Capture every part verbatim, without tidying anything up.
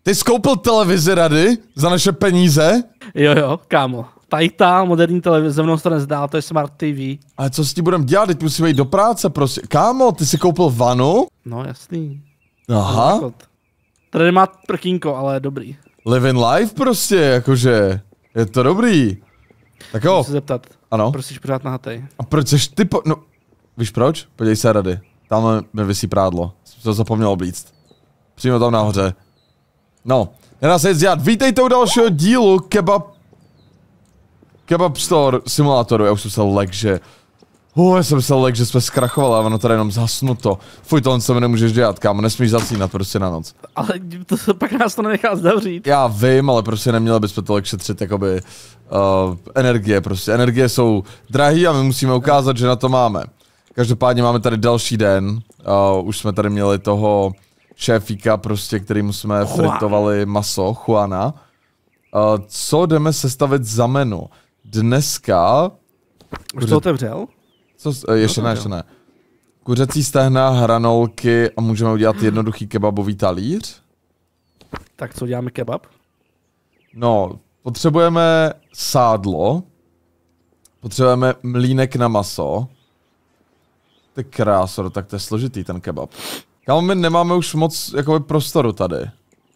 Ty jsi koupil televizi, Rady? Za naše peníze? Jo, jo, kámo. Tady ta moderní televize, ze mnou se to nezdá, to je Smart T V. Ale co s tím budem dělat? Teď musíme jít do práce, prostě. Kámo, ty jsi koupil vanu? No, jasný. Aha. Tady nemá prkínko, ale dobrý. Live in life prostě, jakože. Je to dobrý. Tak jo. Musím se zeptat. Ano. Proč jsi pořád nahatej? A proč jsi ty po... No, víš proč? Podívej se, Rady. Tamhle mi visí prádlo. Jsem to zapomněl oblíct. Přímo tam nahoře. No, nedá se nic dělat. Vítejte u dalšího dílu Kebab... Kebab Store simulátoru. Já už jsem se lek, že... Uh, já jsem se lek, že jsme zkrachovali, a ono tady jenom zhasnuto. Fuj, tohle se mi nemůžeš dělat, kámo, nesmíš zasínat prostě na noc. Ale to se pak nás to nenechá zavřít. Já vím, ale prostě neměli bychom tolik šetřit, jakoby... Uh, energie prostě. Energie jsou drahý a my musíme ukázat, že na to máme. Každopádně máme tady další den. Uh, už jsme tady měli toho šéfíka prostě, kterýmu jsme fritovali maso, Juana. Uh, co jdeme sestavit za menu? Dneska... Už to otevřel? Co, uh, ještě ne, ještě ne. Kuřecí stehna, hranolky a můžeme udělat jednoduchý kebabový talíř. Tak co děláme kebab? No, potřebujeme sádlo. Potřebujeme mlýnek na maso. Ty kráso, tak to je složitý ten kebab. Kámo, my nemáme už moc jakoby prostoru tady.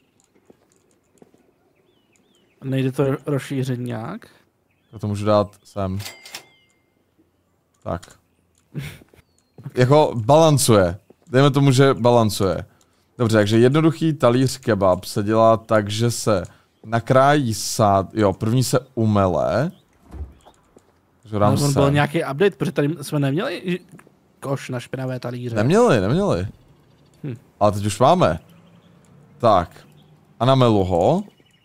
Nejde to rozšířit nějak? Já to můžu dát sem. Tak. Jako balancuje. Dejme tomu, že balancuje. Dobře, takže jednoduchý talíř kebab se dělá tak, že se nakrájí sád... Jo, první se umele. Takže dám sem. Byl nějaký update, protože tady jsme neměli koš na špinavé talíře. Neměli, neměli. Hm. Ale teď už máme. Tak. A namelu ho.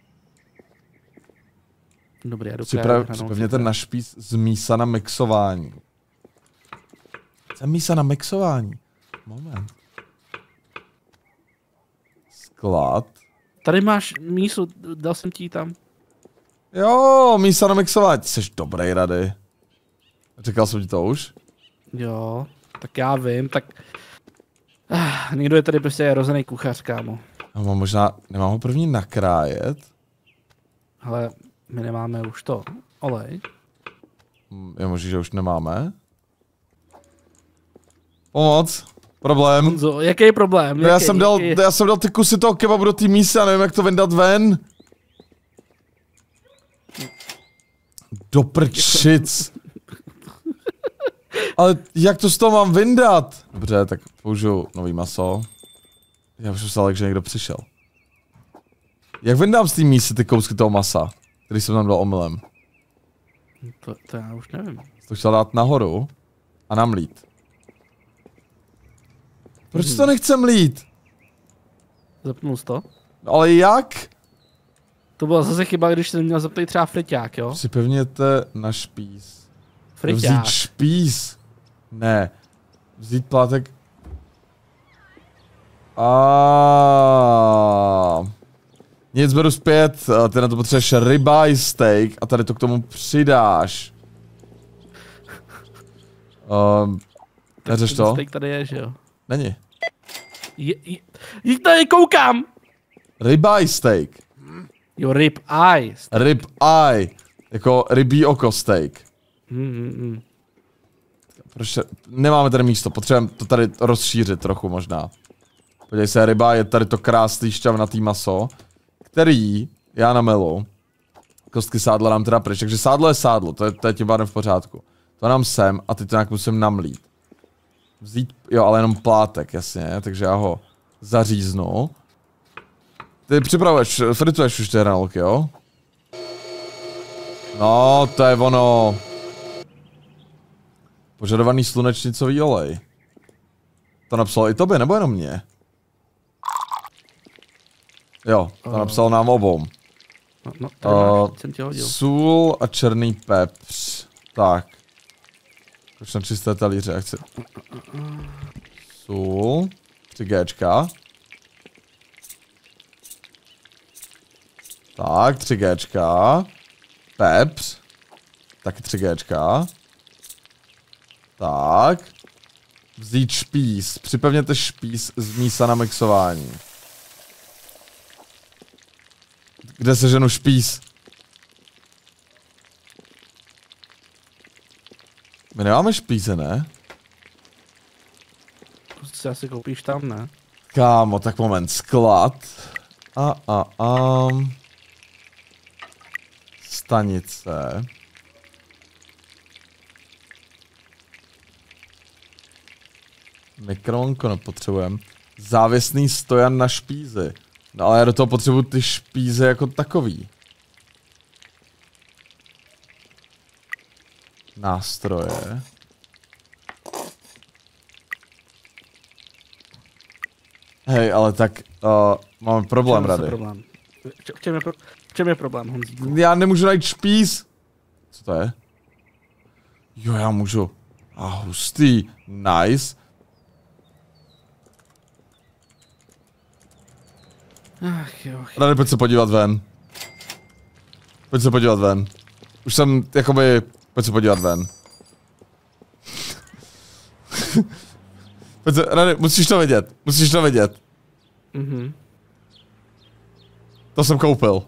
Dobrý, já Připrav, Připevněte na špíc z mísa na mixování. Jsem mísa na mixování. Moment. Sklad. Tady máš mísu, dal jsem ti tam. Jo, mísa na mixování. Jsi dobrý, Rady. Říkal jsem ti to už? Jo, tak já vím, tak... Ah, někdo je tady prostě rozený kuchař, kámo. No, možná, nemám ho první nakrájet? Ale my nemáme už to. Olej. Je možný, že už nemáme? Pomoc. Problém. Honzo, jaký je problém? No, já, jsem dal, já jsem dal ty kusy toho kebabu do té mísy a nevím, jak to vyndat ven. Do prčic. Ale jak to z toho mám vyndat? Dobře, tak použiju nový maso. Já už myslel, že někdo přišel. Jak vyndám z té mísy ty kousky toho masa, který jsem tam dal omylem? To, to já už nevím. To chtěl dát nahoru a namlít. Proč to nechce mlít? Zapnul jsi to? Ale jak? To byla zase chyba, když jsem měl zapnout třeba friťák, jo? Připevněte na špíz. Friťák. Vzít špíz. Ne. Vzít plátek. A nic, beru zpět. Ty na to potřebuješ ribeye steak a tady to k tomu přidáš. Um, neřeš to? Steak tady je, že jo? Není. Je, je, je tady koukám! Ribeye steak. Jo, rib eye. Rib eye. Jako rybí oko steak. Mm, mm, mm. Proč nemáme tady místo, potřebujeme to tady rozšířit trochu možná. Podívej se, ryba, je tady to krásný šťavnatý maso, který já namelu. Kostky sádla nám teda pryč, takže sádlo je sádlo, to je, to je tím pádem v pořádku. To nám sem a teď to nějak musím namlít. Vzít, jo, ale jenom plátek, jasně, takže já ho zaříznu. Ty připravuješ, frituješ už ty hranolky, jo? No, to je ono. Požadovaný slunečnicový olej. To napsal i tobě, nebo jenom mě? Jo, to uh, napsal nám obou. No, no, uh, máš, jsem tě hodil. Sůl a černý pepř. Tak. Už na čisté talíře, jak chci. Sůl. tři géčka. Tak, tři géčka. Pepř. Taky tři géčka. Tak. Vzít špíz. Připevněte špíz z mísa na mixování. Kde se ženu špíz? My nemáme špíze, ne? To si asi koupíš tam, ne? Kámo, tak moment, sklad. A, a, a. Stanice. Mikrovlnko nepotřebujeme. Závěsný stojan na špízy. No ale já do toho potřebuji ty špíze jako takový. Nástroje. Hej, ale tak uh, máme problém, Rady. Problém. V čem je, pro... v čem je problém, Honzíku? Já nemůžu najít špíz. Co to je? Jo, já můžu. A hustý. Nice. Ach jo. Rady, pojď se podívat ven. Pojď se podívat ven. Už jsem, jakoby, pojď se podívat ven. Pojď se, Rady, musíš to vidět, musíš to vidět. Mhm. To jsem koupil.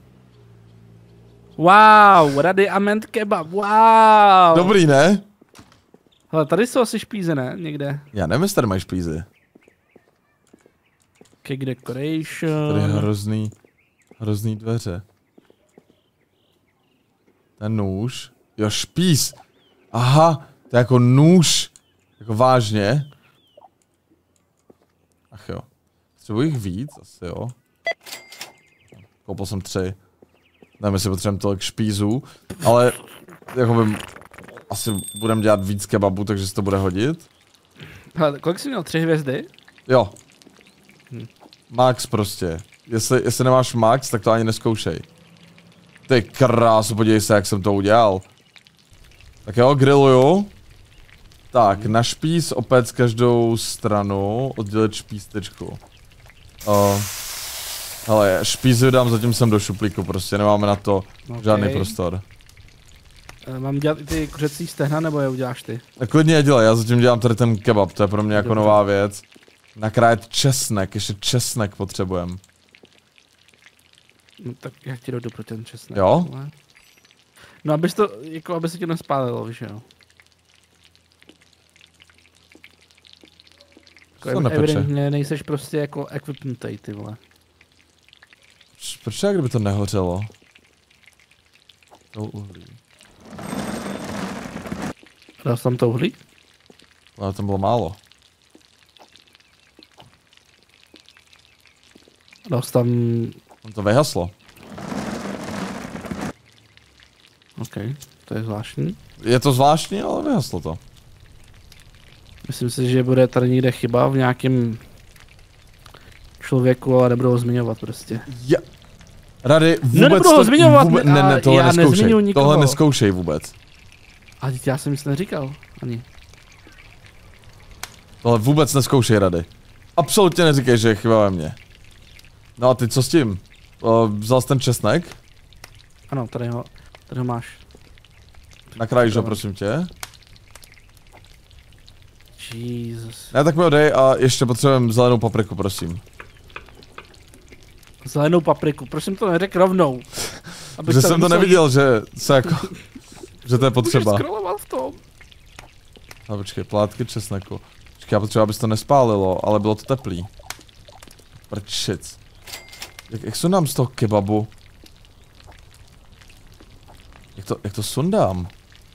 Wow, Rady Ament kebab, wow. Dobrý, ne? Hele, tady jsou asi špíze, ne? Někde. Já nevím, jestli tady mají špízy. Cake decoration. Tady je hrozný, hrozný dveře. Ten nůž. Jo, špíz. Aha, to je jako nůž. Jako vážně. Ach jo. Potřebuji jich víc, asi jo. Koupil jsem tři. Nevím, jestli potřebujeme tolik špízů, ale jakoby asi budeme dělat víc kebabů, takže se to bude hodit. Hele, kolik jsi měl? Tři hvězdy? Jo. Hm. Max prostě. Jestli, jestli nemáš max, tak to ani neskoušej. Ty krásu, podívej se, jak jsem to udělal. Tak jo, grilluju. Tak, na špíz opět z každou stranu oddělit špístečku. Uh, hele, špízy dám zatím sem do šuplíku, prostě nemáme na to okay. žádný prostor. E, mám dělat i ty kuřecí stehna, nebo je uděláš ty? Tak klidně je dělej, já zatím dělám tady ten kebab, to je pro mě jako Dobře. nová věc. Nakrájet česnek, ještě česnek potřebujeme. No tak já ti jdu pro ten česnek. Jo? Ale... No abys to, jako aby se ti nespálilo, víš jo. Jako evidentně nejseš prostě jako equipmentej, ty vole. Proč jak kdyby to nehořelo? To uhlí. Dal jsi tam to uhlí? Ale tam bylo málo. Dal jsi tam... On to vyhaslo. OK, to je zvláštní. Je to zvláštní, ale vyhaslo to. Myslím si, že bude tady někde chyba v nějakém člověku, ale nebudou ho zmiňovat prostě. Ja. Rady, vůbec no nebudu ho to, zmiňovat, vůbec, ne, ne, tohle já neskoušej, tohle neskoušej vůbec. A teď já jsem nic neříkal, ani. Tohle vůbec neskoušej, Rady. Absolutně neříkej, že je chyba ve mně. No a ty co s tím? O, vzal jsi ten česnek? Ano, tady ho, tady ho máš. Nakrájíš ho, prosím tě. Jesus. Ne, tak mi ho dej a ještě potřebujeme zelenou papriku, prosím. Zelenou papriku, proč jsem to neřekl rovnou? Že jsem to neviděl, že se jako, že to je potřeba. Můžeš scrollovat v tom. A počkej, plátky česneku. Počkej, já potřeba, abys to nespálilo, ale bylo to teplý. Prčic. Jak, jak sundám z toho kebabu? Jak to, jak to sundám?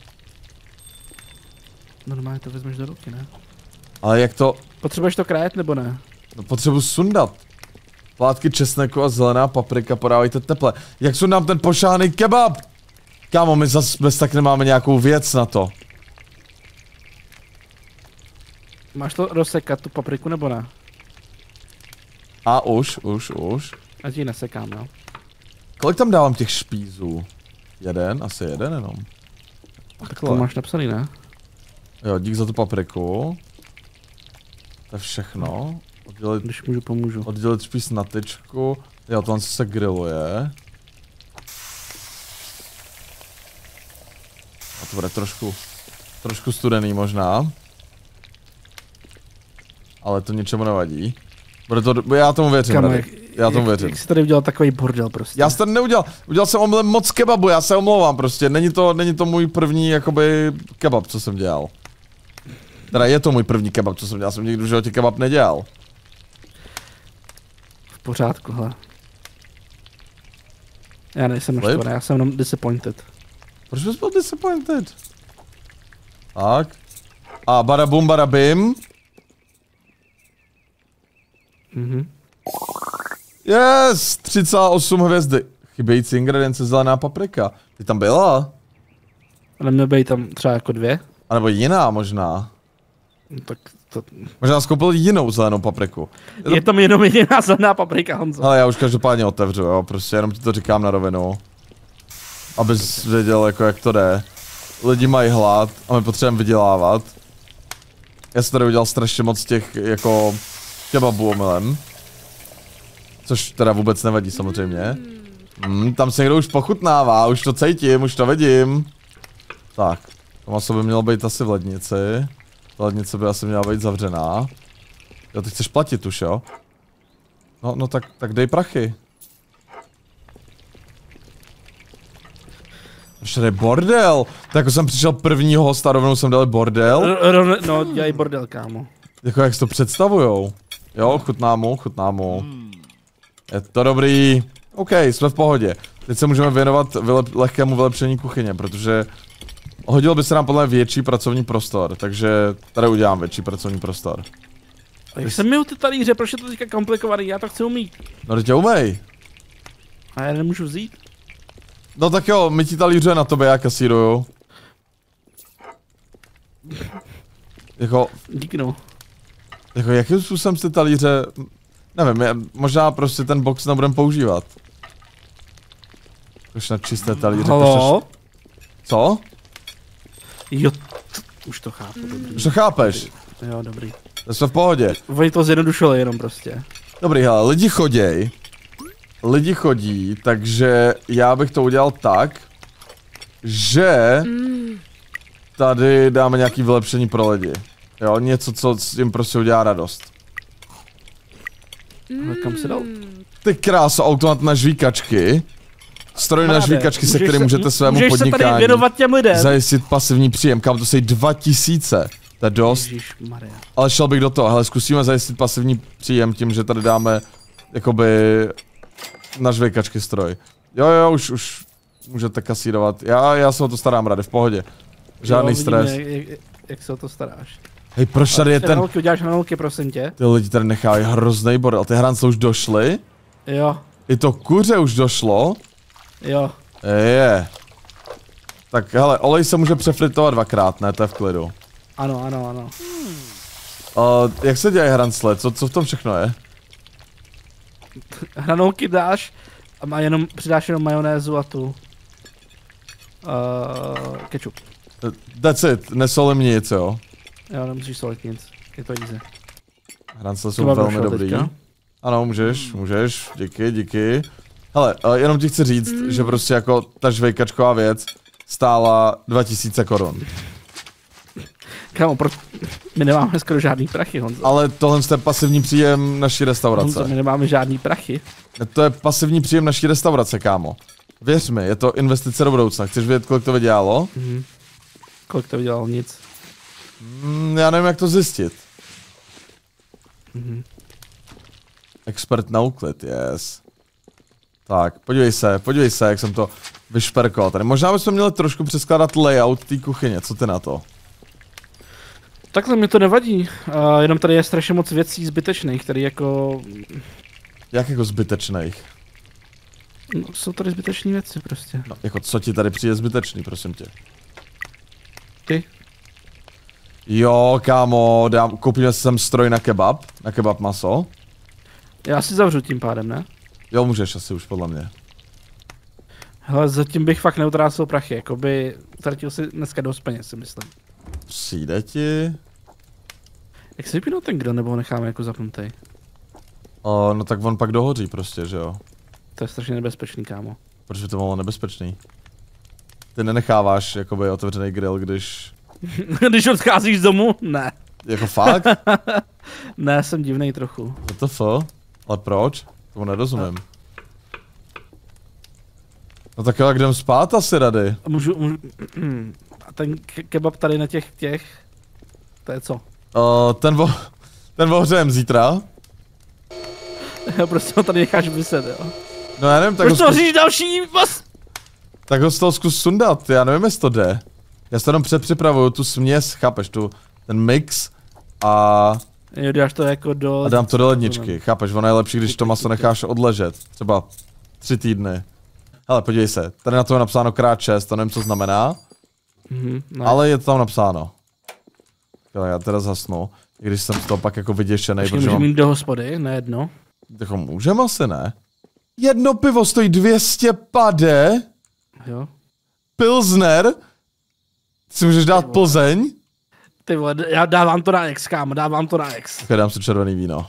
Normálně to vezmeš do ruky, ne? Ale jak to... Potřebuješ to krájet, nebo ne? No, potřebuji sundat. Plátky česneku a zelená paprika, podávejte teple. Jak sundám ten pošáhaný kebab? Kámo, my zase bez tak nemáme nějakou věc na to. Máš to rozsekat, tu papriku, nebo ne? A už, už, už. Já ti nesekám, no. Kolik tam dávám těch špízů? Jeden? Asi jeden jenom. Takhle. To máš napsaný, ne? Jo, dík za tu papriku. To je všechno. Oddělit, Když můžu, pomůžu. Oddělit špíz na tyčku. Jo, tohle se grilluje. A to bude trošku, trošku studený možná. Ale to ničemu nevadí. Bude to, já tomu věřím, Kamo, Rady. jak, Já tomu věřím. Jak jsi tady udělal takový bordel prostě. Já jsem to neudělal, udělal jsem omylem moc kebabu, já se omlouvám prostě, není to, není to můj první jakoby kebab, co jsem dělal. Teda je to můj první kebab, co jsem dělal, jsem nikdy v životě kebab nedělal. V pořádku, hele. Já nejsem naštvaný, já jsem jenom disappointed. Proč bys byl disappointed? Tak. A badabum badabim. Mhm. Yes, tři celá osm hvězdy. Chybějící ingredience zelená paprika. Ty tam byla? Ale měl být tam třeba jako dvě. A nebo jiná možná. No, tak to... Možná skoupil jinou zelenou papriku. Je, to... je tam jenom jediná zelená paprika, Honzo. Ale já už každopádně otevřu, jo, prostě jenom ti to říkám na rovinu. Abys věděl, jako jak to jde. Lidi mají hlad a my potřebujeme vydělávat. Já jsem tady udělal strašně moc těch, jako, kebabů omylem. Což teda vůbec nevadí samozřejmě. Hmm, tam se někdo už pochutnává, už to cítím, už to vidím. Tak, to maso by mělo být asi v lednici. Ta lednice by asi měla být zavřená. Jo, ty chceš platit už, jo? No, no tak, tak dej prachy. Už tady je bordel. Tak jako jsem přišel prvního hosta, rovnou jsem dal bordel. R no, dělej bordel, kámo. Jako jak si to představujou. Jo, chutná mu, chutná mu. Je to dobrý. OK, jsme v pohodě. Teď se můžeme věnovat vylep lehkému vylepšení kuchyně, protože hodil by se nám podle mě větší pracovní prostor, takže tady udělám větší pracovní prostor. A jak jsem měl ty talíře, proč je to teďka komplikovaný, já to chci umít. No teď tě umej. A já nemůžu vzít? No tak jo, my ti talíře na tobě, já kasíruju. Jako... Díky no. Jako jakým způsobem ty talíře... Nevím, je, možná prostě ten box nebudem používat. Už na čisté talíře. Halo? Pošleš... Co? Jo, už to chápu, dobrý. Už to chápeš? Jo, dobrý. To jsme v pohodě. Oni to zjednodušili jenom prostě. Dobrý, hele, lidi choděj. Lidi chodí, takže já bych to udělal tak, že tady dáme nějaký vylepšení pro lidi. Jo, něco, co jim prostě udělá radost. Ale kam se dal? Ty kráso, automat na žvíkačky. Stroj na žvíkačky, se kterým můžete svému můžeš podnikání se tady věnovat těm lidem. zajistit pasivní příjem. Kam to sejí dva tisíce. To je dost. Ježišmarja. Ale šel bych do toho. Hele, zkusíme zajistit pasivní příjem tím, že tady dáme jakoby na žvíkačky stroj. Jo, jo, už, už můžete kasírovat. Já, já se o to starám, Rady, v pohodě. Žádný jo, stres. Vidíme, jak, jak, jak se o to staráš. Hej, proč tady je ten... Hranolky uděláš hranolky, prosím tě. Ty lidi tady nechávají hrozný bordel. Ty hrance už došly? Jo. I to kuře už došlo? Jo. Je. Tak hele, olej se může přefritovat dvakrát, ne? To je v klidu. Ano, ano, ano. Uh, jak se dělají hrancle? Co, co v tom všechno je? Hranolky dáš a má jenom, přidáš jenom majonézu a tu. Uh, ketchup. That's it, nesolím nic, jo? Jo, nemusíš solit nic. Je to easy. Hrance jsou velmi dobrý. Teďka. Ano, můžeš, můžeš, díky, díky. Hele, uh, jenom ti chci říct, mm. že prostě jako ta žvejkačková věc stála dva tisíce korun. Kámo, pro... my nemáme skoro žádný prachy, Honzo. Ale tohle je pasivní příjem naší restaurace. Honzo, my nemáme žádný prachy. To je pasivní příjem naší restaurace, kámo. Věř mi, je to investice do budoucna. Chceš vědět, kolik to vydělalo? Mhm. Kolik to vydělalo? Nic. Mm, já nevím, jak to zjistit. Mhm. Expert na úklid, yes. Tak, podívej se, podívej se, jak jsem to vyšperkoval tady. Možná bychom měli trošku přeskládat layout té kuchyně, co ty na to? Takhle mi to nevadí, uh, jenom tady je strašně moc věcí zbytečných, které jako... Jak jako zbytečných? No, jsou tady zbytečné věci prostě. No, jako co ti tady přijde zbytečný, prosím tě? Ty? Jo, kámo, dám, koupíme sem stroj na kebab, na kebab maso. Já si zavřu tím pádem, ne? Jo, můžeš asi už podle mě. Hele, zatím bych fakt neutrácel prachy, jakoby utratil si dneska dost peněz, si myslím. Přijde ti? Jak se vypínul ten grill, nebo ho necháme jako zapnutý? O, no tak on pak dohoří prostě, že jo? To je strašně nebezpečný, kámo. Proč by to bylo nebezpečný? Ty nenecháváš jakoby otevřený grill, když... Když odcházíš z domu? Ne. Jako fakt? Ne, jsem divnej trochu. To to f? Ale proč? Tomu nerozumím. No tak jo, jak jdem spát asi, Rady? Můžu, můžu... A ten ke kebab tady na těch těch... To je co? Uh, ten vo... Ten ohřejem zítra. Prostě ho tady necháš vyset, jo? No já nevím, tak Proč ho to zkus... říš další bas? Tak ho z toho zkus sundat, já nevím, jestli to jde. Já se jenom předpřipravuju tu směs, chápeš, tu... Ten mix a... Jo, dáš to jako do... A dám to do ledničky, chápeš, ono je lepší, když to maso necháš odležet. Třeba tři týdny. Hele, podívej se, tady na to je napsáno krát šest, to nevím, co znamená. Mm-hmm, no. Ale je to tam napsáno. Jo, já teda zasnu, i když jsem z toho pak jako vyděšenej, protože můžeme mám... jít do hospody, ne jedno. Jako můžeme asi, ne? Jedno pivo stojí dvě stě pade. Jo. Pilsner. Ty si můžeš dát Plzeň. Ty vole, já dávám to na X, kámo, dávám to na X. Ok, dám si červený víno.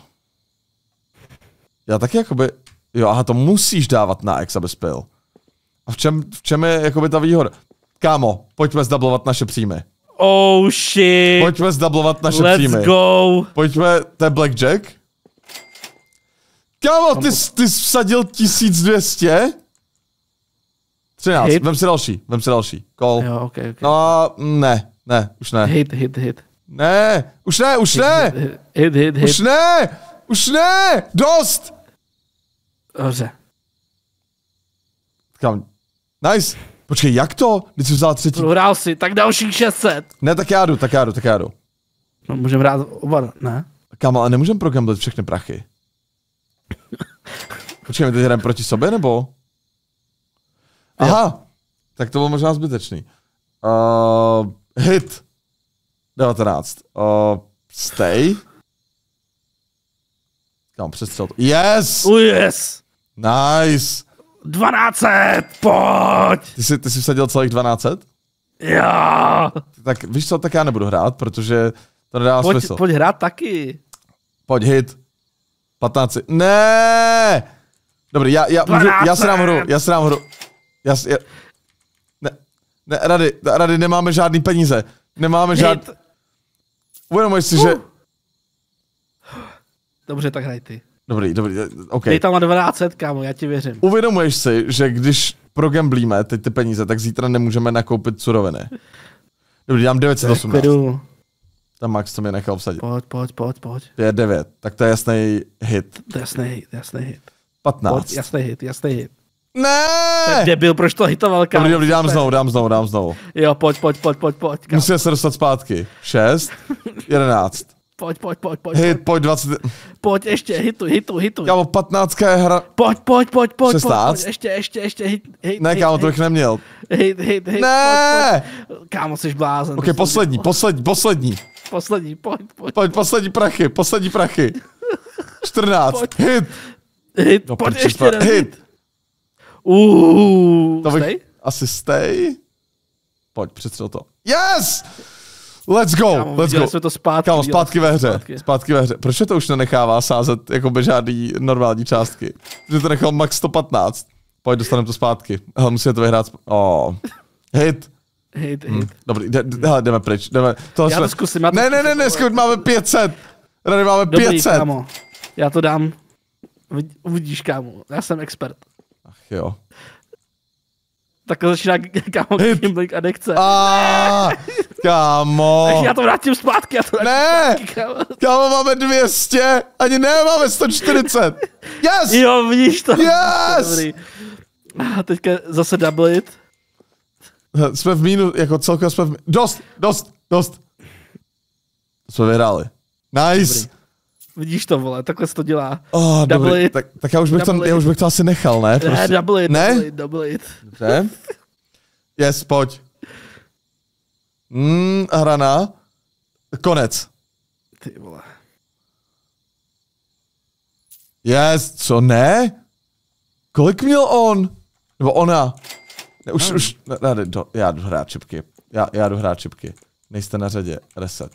Já taky jakoby... Jo, aha, to musíš dávat na X, abys pil. A v čem, v čem je jakoby ta výhoda? Kámo, pojďme zdablovat naše příjmy. Oh shit. Pojďme zdablovat naše Let's příjmy. Let's go. Pojďme, to je blackjack. Kámo, ty, ty jsi vsadil tisíc dvě stě? třináct, Hit. vem si další, vem si další. Call. Jo, ok, ok. No, ne, ne, už ne. Hit, hit, hit. Ne, už ne, už ne. Hit, hit, hit. Už ne, už ne, dost. Dobře. Kam? Nice. Počkej, jak to? Když jsi vzal třetí. Prohrál si, tak další šest set. Ne, tak já jdu, tak já jdu, tak já jdu. No, můžeme hrát oba, ne? Kámo, ale nemůžeme progamblit všechny prachy. Počkej, my teď hrajeme proti sobě, nebo? Aha, tak to bylo možná zbytečný. Uh, hit. devatenáct. Uh, stay. Kámo, přestřel to. Yes! Oh yes! Nice! dvanáct set, pojď! Ty jsi, ty jsi vsadil celých dvanáct set? Jo! Tak víš co, tak já nebudu hrát, protože to nedává Pojď, smysl. pojď hrát taky. Pojď, hit. patnáct. Ne! Dobrý, já, já, můžu, já si dám hru, já si dám hru. Já, já, ne, ne, Rady, Rady, nemáme žádný peníze. Nemáme žádný... Uvědomuješ si, uh. že... Dobře, tak hraj ty. Dobrý, dobrý, ok. Dej tam na dvanáct set, kámo, já ti věřím. Uvědomuješ si, že když progamblíme teď ty peníze, tak zítra nemůžeme nakoupit suroviny. Dobrý, dám devět set osmnáct. Tam Max, co mě nechal vsadit. Pojď, pojď, pojď, pojď. pět devět, tak to je jasný hit. To je jasný hit, jasný hit. patnáct. Pojď, jasný hit, jasný hit. Ne! Debil, proč to hitoval, kámo? Dobrý, dobrý, dám znovu, dám znovu, dám znovu. Jo, pojď, pojď, pojď, pojď, pojď. Kámo. Musíme se dostat zpátky. šest, jedenáct. Pojď, pojď, pojď, pojď. Hit, pojď dvacet. Pojď, ještě, hituj, hituj, hituj. Kámo, patnáctka je hra... Pojď, pojď, pojď, pojď, šestnáct. pojď, ještě, ještě, ještě, hit, hit, Ne, hit, kámo, hit, to bych neměl. Hit, hit, hit, Ne! pojď, pojď. Kámo, jsi blázen. Ok, poslední, poslední, poslední. Poslední, pojď, pojď. Pojď, poslední prachy, poslední prachy. čtrnáct, Pojď. hit. Hit, No, pojď proč ještě to- jeden hit. hit. Uuuu, To bych... stej? Asi stay. Pojď, přestřel to. Yes! Let's go, Kámo, let's viděli go. jsme to zpátky. Kámo, viděli zpátky jsme to ve hře, zpátky. zpátky ve hře. Proč to už nenechává sázet jakoby žádný normální částky? Protože to nechal max sto patnáct. Pojď, dostaneme to zpátky. Hele, musíme to vyhrát. Sp- oh. Hit. Hit, Hm. hit. Dobrý, jde, hele, jdeme pryč. Jdeme. Tohle Já jsme... to zkusím, já to Ne, ne, ne, ne, zkus, máme pět set. Tady máme Dobrý, pět set. kámo. Já to dám. Vid- Uvidíš, kámo. Já jsem expert. Ach jo. Takhle začíná kámo Hit. gambling adikce. Ah, kámo. Takže já to vrátím zpátky, já to vrátím Ne. zpátky, kámo. Kámo, máme dvě stě. Ani ne, máme sto čtyřicet. Yes! Jo, vidíš to. Yes! Dobrý. A teďka zase double it. Jsme v mínu, jako celkově jsme v mínu. Dost, dost, dost. Jsme vyhráli. Nice. Dobrý. Vidíš to, vole, takhle se to dělá. Oh, Double dobrý. it. Tak, tak já, už bych to, Double já it. už bych to asi nechal, ne? Ne, Prostě. double it, Ne? double it, double it. Dobře. Yes, pojď. Mm, hrana. Konec. Ty vole. Yes, co ne? Kolik měl on? Nebo ona? Ne, už, Hmm. už, ne, ne, do, já jdu hrát čipky. Já, já jdu hrát čipky. Nejste na řadě, reset.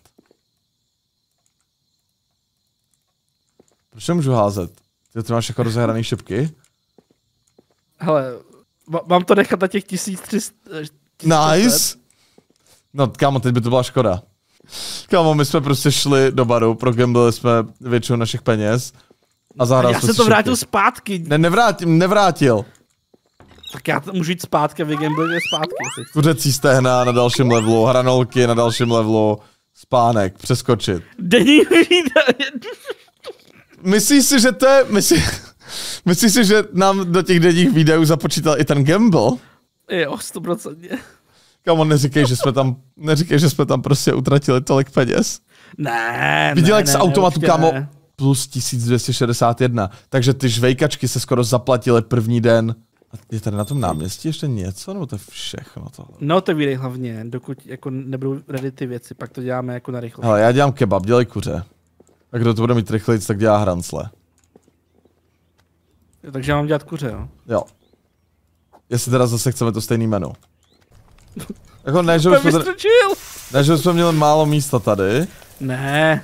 Proč nemůžu házet? Ty, ty máš jako rozehraný šipky? Hele, ma- mám to nechat na těch tisíc tři sta. Nice! No, kámo, teď by to byla škoda. Kámo, my jsme prostě šli do baru, progamblili jsme většinu našich peněz A zahrál Já jsme jsem si to vrátil šipky. zpátky. Ne, nevrátil, nevrátil. Tak já to můžu jít zpátky a vygamblit zpátky. Jestli. Kuřecí stehna na dalším levelu, hranolky na dalším levelu, spánek, přeskočit. Denní výdaje. Myslíš si, že to je... Myslí, myslíš si, že nám do těch denních výdajů započítal i ten gamble? Jo, sto procent. Kamo, neříkej, že jsme tam, neříkej, že jsme tam prostě utratili tolik peněz. Ne, Viděl, ne, jak z ne, automatu, ne, kámo, ne. plus tisíc dvě stě šedesát jedna. Takže ty žvejkačky se skoro zaplatily první den. A je tady na tom náměstí ještě něco, nebo to je všechno tohle? No to vyjdej hlavně, dokud jako nebudou ready ty věci, pak to děláme jako na rychlo. Hele, já dělám kebab, dělej kuře. A kdo to bude mít rychlejc, tak dělá hrancle. Takže já mám dělat kuře, jo? Jo. Jestli teda zase chceme to stejný menu. Jako ne, že už jsme, tady, ne, že už jsme měli málo místa tady, Ne.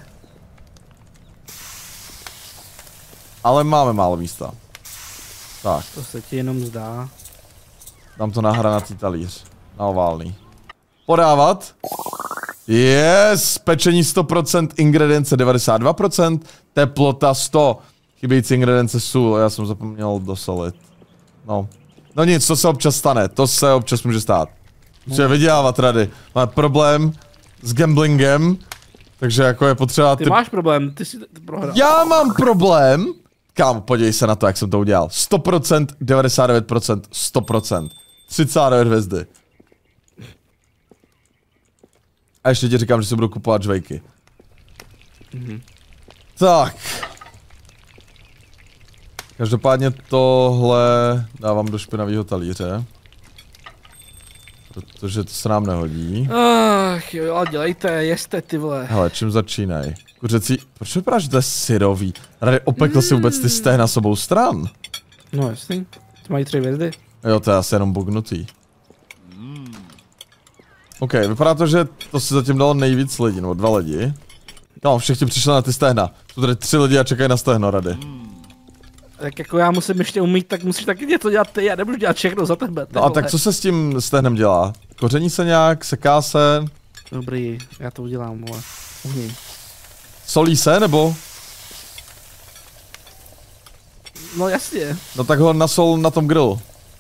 ale máme málo místa. Tak, To se ti jenom zdá. dám to na hranatý talíř. Na oválný. Podávat. Yes, pečení sto procent, ingredience devadesát dva procent, teplota sto. Chybějící ingredience sůl, já jsem zapomněl dosolit. No. No nic, to se občas stane, to se občas může stát. Musíme vydělávat rady. Máme problém s gamblingem, takže jako je potřeba... Ty Ty... máš problém, ty si prohrál. Já mám problém! Kámo, podívej se na to, jak jsem to udělal. sto procent, devadesát devět procent, sto procent. třicet devět hvězdy. A ještě ti říkám, že si budu kupovat žvejky. Mhm. Tak. Každopádně tohle dávám do špinavého talíře. Protože to se nám nehodí. Ach jo, ale dělejte, jeste ty vole. Hele, čím začínají? Kuřecí, proč vypadá, že to je syrový? Rady, opekl si vůbec ty stehna s obou stran? No jasný, ty mají tři hvězdy. Jo, to je asi jenom bugnutý. OK, vypadá to, že to si zatím dalo nejvíc lidí, nebo dva lidi. No, všichni přišli na ty stehna. Jsou tady tři lidi a čekají na stehno, Rady. Tak jako já musím ještě umít, tak musíš taky něco dělat ty, já nemůžu dělat všechno za tebe. No a tak co se s tím stehnem dělá? Koření se nějak, seká se? Dobrý, já to udělám, vole. Umím. Solí se, nebo? No jasně. No tak ho nasol na tom grill.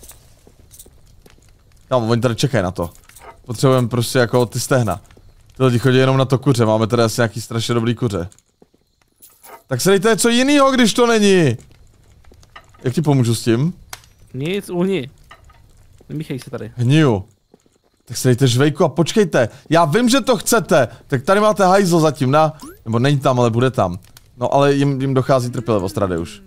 Kámo, oni tady čekají na to. Potřebujeme prostě jako ty stehna. Ty lidi chodí jenom na to kuře, máme tady asi nějaký strašně dobrý kuře. Tak se dejte něco jinýho, když to není. Jak ti pomůžu s tím? Nic, uhni. Nemíchej se tady. Hniju. Tak se dejte žvejku a počkejte. Já vím, že to chcete. Tak tady máte hajzl zatím, na. Nebo není tam, ale bude tam. No ale jim, jim dochází trpělivost, Rady už.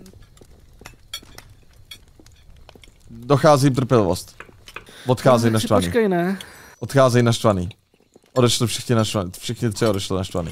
Dochází jim trpělivost. Odcházejí No, naštvaný. Počkej, ne. Odcházejí naštvaný. Odešli všichni naštvaný. Všichni tři odešli naštvaný.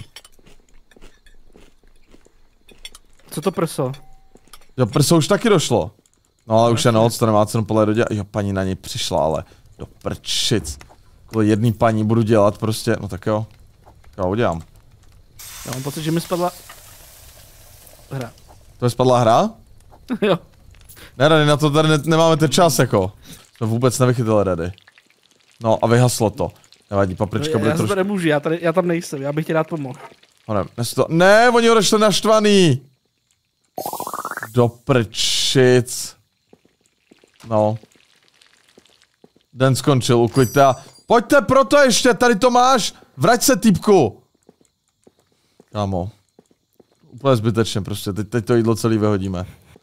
Co to prso? Jo, prso už taky došlo. No ale už je noc, to nemá cenu podle do dělat. Jo, paní na něj přišla, ale do prčic. Kvůli jedný paní budu dělat prostě, no tak jo. Jo, udělám. Já mám pocit, že mi spadla... Hra. To je spadla hra? Jo. Ne, Rady, na to tady ne nemáme ten čas, jako. Jsme vůbec nevychytili, Rady. No a vyhaslo to. Nevadí, paprička No, bude já, já trošku... to nemůžu, já, tady, já tam nejsem, já bych ti rád pomohl. No, ne, to... ne, oni odešli naštvaný. Do prčic. No. Den skončil, uklidte a... Pojďte proto ještě, tady to máš! Vrať se, týpku! Kámo. Úplně zbytečně prostě, teď, teď to jídlo celý vyhodíme.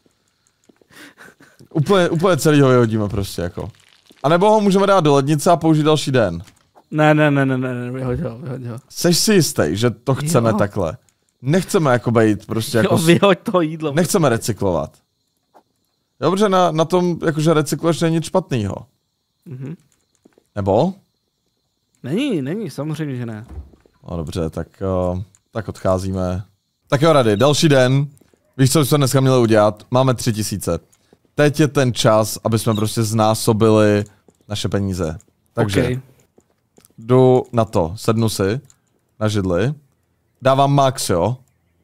Úplně, úplně celý ho vyhodíme prostě jako. A nebo ho můžeme dát do lednice a použít další den. Ne, ne, ne, ne, ne, ne, vyhoď ho, vyhoď ho. Seš si jistý, že to chceme Jo. takhle? Nechceme jako bejt prostě jako... Jo, vyhoď to jídlo. Nechceme recyklovat. Dobře, na, na tom jakože recykluješ není nic špatnýho. Mhm. Nebo? Není, není, samozřejmě, že ne. No dobře, tak, uh, tak odcházíme. Tak jo, Rady, další den. Víš, co jsme dneska měli udělat? Máme tři tisíce. Teď je ten čas, aby jsme prostě znásobili naše peníze. Takže Okay. jdu na to, sednu si na židli, dávám max, jo?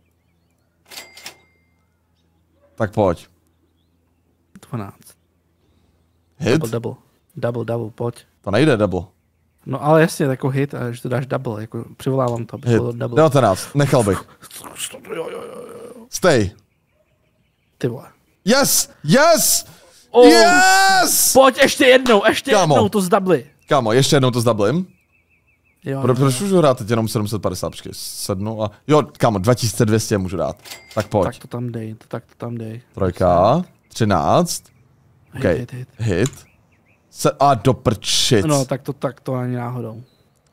Tak pojď. dvanáct. Hit? Double, double. Double, double, pojď. To nejde double. No ale jasně, jako hit, a že to dáš double, jako přivolávám to, aby Hit. bylo double. devatenáct, nechal bych. Jo, jo, jo, jo. Stay. Ty vole. Yes! Yes! Oh. Yes! Pojď ještě jednou, ještě Kámo. jednou to zdabli. Kámo, ještě jednou to zdablím. Jo, Pro, no, proč no. můžu hrát teď jenom sedm set padesát, počkej, sednu a... Jo, kámo, dva tisíce dvě stě můžu dát. Tak pojď. Tak to tam dej, to, tak to tam dej. Trojka, třináct. Hit, OK, hit, hit. hit. Se, a do prčic. No, tak to, tak to ani náhodou.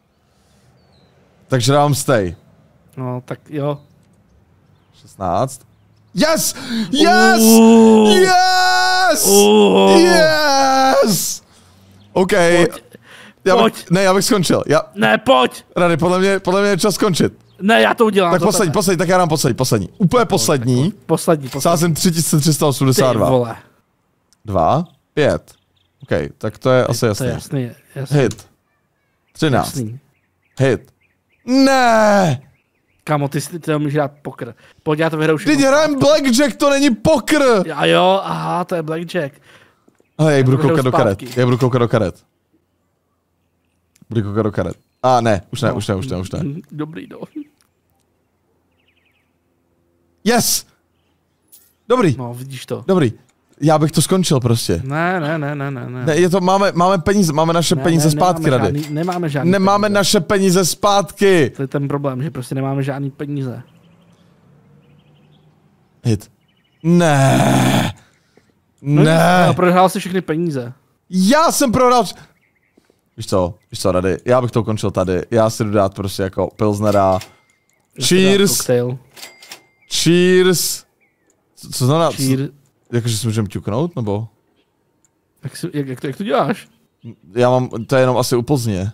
Takže dávám stay. No, tak jo. šestnáct. Yes! Yes! Uh. Yes! Uh. Yes! OK. Pojď. Já bych, Pojď. ne, já bych skončil. Já, Ne, pojď! Rady, podle mě, podle mě je čas skončit. Ne, já to udělám. Tak to poslední, tebe. poslední, tak já dám poslední, poslední. Úplně poslední. Poslední, poslední. Sázím tři tisíce tři sta osmdesát Ty dva. vole. Dva, pět. OK, tak to je asi To jasný. je jasný, jasný. Hit. třináct. Jasný. Hit. Ne! Kámo, ty si ty umíš hrát poker. Pojď, já to vyhraju všechno. Teď hrajem blackjack, to není poker! A jo, aha, to je blackjack. Ale já budu to vyhraju koukat do karet. zpátky. Já budu koukat do karet. Budu koukat do karet. A ne, už ne, už ne, už ne, už ne. Dobrý, no. Yes! Dobrý, No, vidíš to. dobrý. Já bych to skončil prostě. Ne, ne, ne, ne, ne. ne. Ne, je to, máme, máme peníze, máme naše Ne, peníze ne, zpátky, nemáme Rady. žádný, nemáme žádný Nemáme peníze. naše peníze zpátky. To je ten problém, že prostě nemáme žádný peníze. Hit. Ne. No, Ne. A prohrál si všechny peníze. Já jsem prohrál. Víš co, víš co, Rady, já bych to ukončil tady. Já si jdu dát prostě jako pilsnera. Cheers. Cocktail. Cheers. Co, co znamená? Cheers. Jakože si můžeme ťuknout, nebo? Jak, si, jak, jak, to, jak to děláš? Já mám, to je jenom asi u Plzně.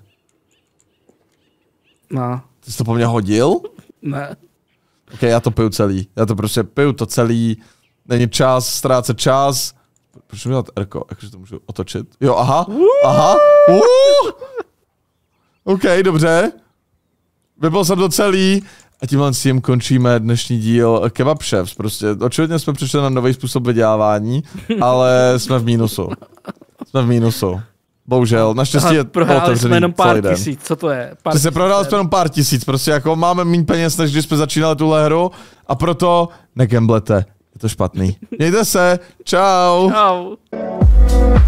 No, Ty jsi to po mně hodil? ne. Ok, já to piju celý. Já to prostě piju to celý. Není čas, ztrácet čas. Proč mi dělat Rko? Jakože to můžu otočit? Jo, aha. Aha. Uh! OK, dobře. Vypil jsem to celý. A tímhle s tím končíme dnešní díl Kebab Chefs. Prostě očividně jsme přišli na nový způsob vydělávání, ale jsme v mínusu. Jsme v mínusu. Bohužel, naštěstí je Prohráli jsme otevřený jenom celý pár den. tisíc, co to je? Pár Ty se tisíc, prohrál to jsme jenom pár tisíc, prostě jako máme méně peněz, než když jsme začínali tuhle hru a proto negamblete, je to špatný. Mějte se, čau. Čau.